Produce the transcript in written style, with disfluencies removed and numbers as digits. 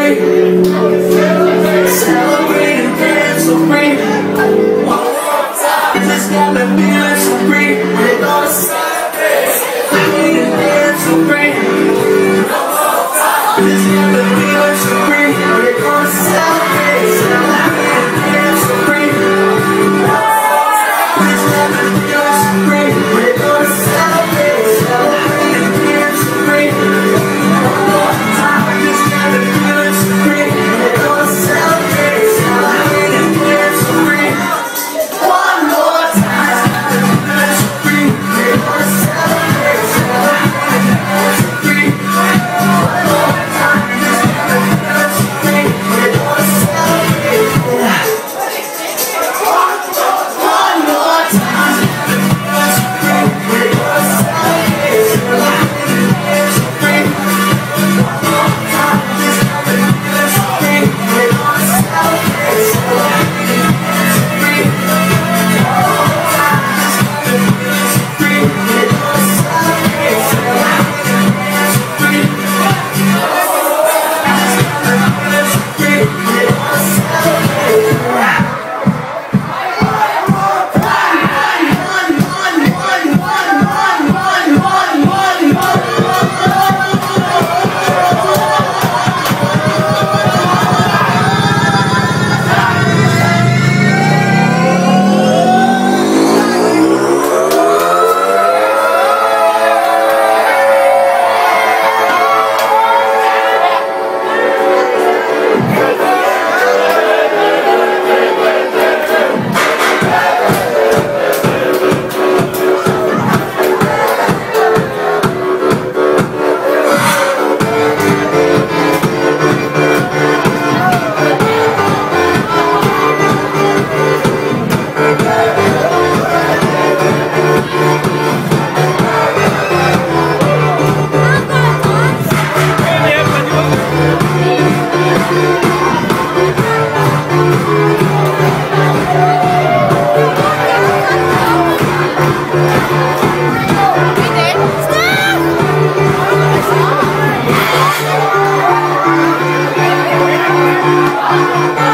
free. Celebrate and dance so free. One more time. Just got me feeling so free. We're gonna celebrate. Celebrate and dance so free. One more time. Just got me feeling so free. We're gonna celebrate. Celebrate and dance so free. Just got me feeling so free. We're gonna celebrate. Celebrate and dance so free. One more time. Just got me feeling so free. We're gonna celebrate. Celebrate and dance so free. One more time. Just got me feeling so free. We're gonna celebrate. Celebrate and dance so free. One more time. Just got me feeling so free. We're gonna celebrate. One more time. We're gonna celebrate. Celebrate and dance so free. One more time. Just got me feeling so free. We're gonna celebrate. Celebrate and dance so free. One more time. Just got me feeling so free. We're gonna celebrate. Celebrate and dance so free. One more time. Just got me feeling so free. We're gonna celebrate. Stop!